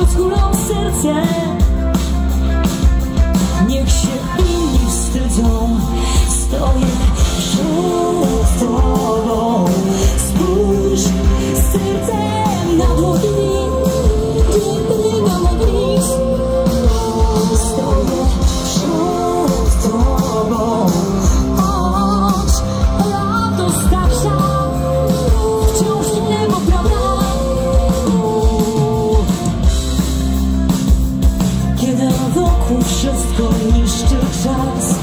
rzuc kulą serce. Niech się inni wstydzą, stoję przed tobą. Spójrz sercem na dłoni, nie mam nic. Stoję przed tobą, choć lato starcza, wciąż niepoprawna. Kiedy wokół wszystko niszczy czas,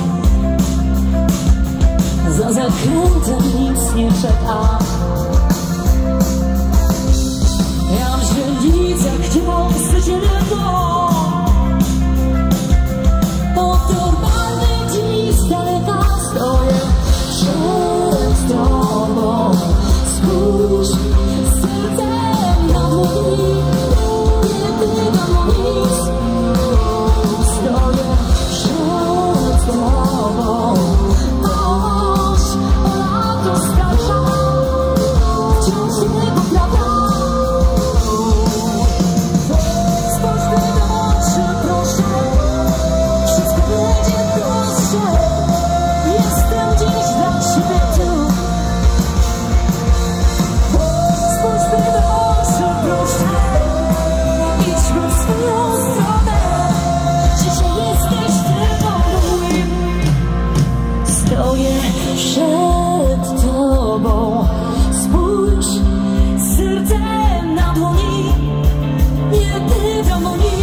za zakrętem nic nie czeka. Ja w źrenicach, gdzie mam zwycięstwo. Od normalnych dni z daleka stoję przed tobą. Spójrz sercem na dłoni, nie mam nic. Stoję przed tobą, choć lato starcza, wciąż niepoprawna. Spójrz mi do oczy, proszę, wszystko będzie prostsze. Jestem dziś dla ciebie tu. Spójrz mi do oczy, proszę, idźmy w swoją stronę. Dzisiaj jesteś tylko mój. Stoję przed tobą. Spójrz sercem na dłoni, nie bywam o nic.